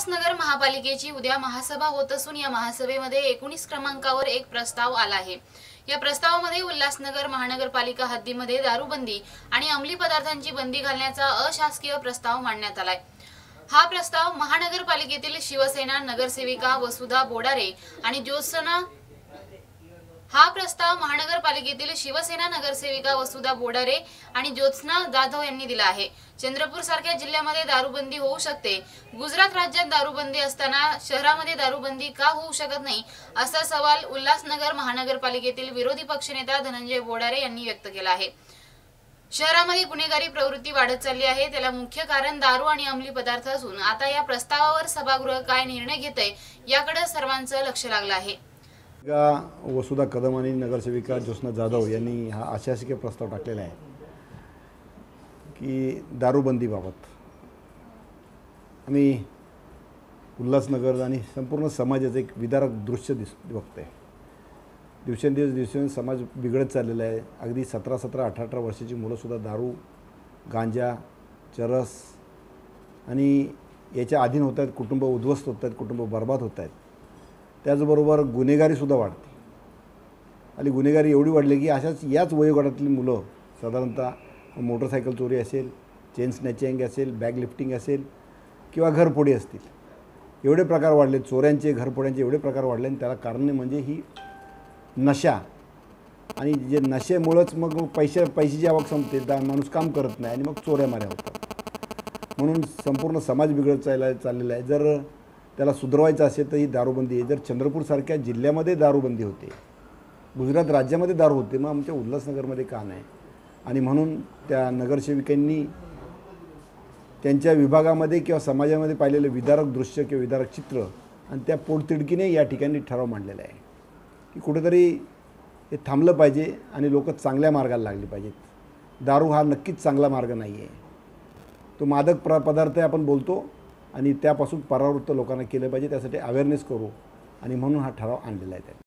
उल्हासनगर महापालिकेची उद्या महासभा होत असून या महासभेमध्ये 19 क्रमांकावर एक प्रस्ताव आला आहे। या प्रस्तावामध्ये उल्हासनगर महानगरपालिका हद्दीमध्ये दारूबंदी आणि अंमली पदार्थांची बंदी घालण्याचा अशासकीय प्रस्ताव मांडण्यात आलाय। हा प्रस्ताव महानगरपालिकेतील शिवसेना नगरसेविका वसुधा बोडारे आणि ज्योत्स्ना जाधव यांनी दिला आहे। चंद्रपूर सारख्या जिल्ह्यामध्ये दारूबंदी होऊ शकते, गुजरात राज्यात दारूबंदी असताना शहरामध्ये दारूबंदी का होऊ शकत नाही, असा सवाल उल्हासनगर महानगरपालिकेतील विरोधी पक्षनेता धनंजय बोडारे यांनी व्यक्त केला आहे। शहरामध्ये गुन्हेगारी प्रवृत्ती वाढत चालली आहे, त्याला मुख्य कारण दारू आणि अंमली पदार्थ असून आता या प्रस्तावावर सभागृह काय निर्णय घेतय याकडे सर्वांचं लक्ष लागलं आहे। वसुधा कदम आणि नगरसेविका ज्योत्स्ना जाधव यांनी हा अशासकीय प्रस्ताव टाकलेला आहे की दारूबंदीबाबत आम्ही उल्हासनगर आणि संपूर्ण समाजाचं एक विदारक दृश्य बघतोय। दिवसेंदिवस समाज बिघडत चाललेला आहे। अगदी 17, 18 वर्षाची मुलंसुद्धा दारू, गांजा, चरस आणि याच्या अधीन होत आहेत। कुटुंब उद्ध्वस्त होत आहेत, कुटुंब बर्बाद होत आहेत। त्याचबरोबर गुन्हेगारीसुद्धा वाढते आणि गुन्हेगारी एवढी वाढली की याच वयोगटातली मुलं साधारणतः मोटरसायकल चोरी असेल, चेन स्नॅचिंग असेल, बॅग लिफ्टिंग असेल किंवा घरफोडी असतील, एवढे प्रकार वाढले। चोऱ्यांचे, घरफोड्यांचे एवढे प्रकार वाढले आणि त्याला कारण म्हणजे ही नशा आणि जे नशेमुळंच मग पैशाची आवक संपते, माणूस काम करत नाही आणि मग चोऱ्या माऱ्या होतात। म्हणून संपूर्ण समाज बिघडत चाललेला आहे। जर त्याला सुधारवायचं असेल तर ही दारूबंदी आहे। जर चंद्रपूरसारख्या जिल्ह्यामध्ये दारूबंदी होते, गुजरात राज्यामध्ये दारू होते, मग आमच्या उल्हासनगरमध्ये का नाही? आणि म्हणून त्या नगरसेविकांनी त्यांच्या विभागामध्ये किंवा समाजामध्ये पाहिलेलं विदारक दृश्य किंवा विदारक चित्र आणि त्या पोटतिडकीने या ठिकाणी ठराव मांडलेला आहे की कुठेतरी हे थांबलं पाहिजे आणि लोक चांगल्या मार्गाला लागली पाहिजेत। दारू हा नक्कीच चांगला मार्ग नाही आहे, तो मादक पदार्थ आहे आपण बोलतो आणि त्यापासून परावृत्त लोकांना केलं पाहिजे। त्यासाठी अवेअरनेस करू आणि म्हणून हा ठराव आणलेला आहे।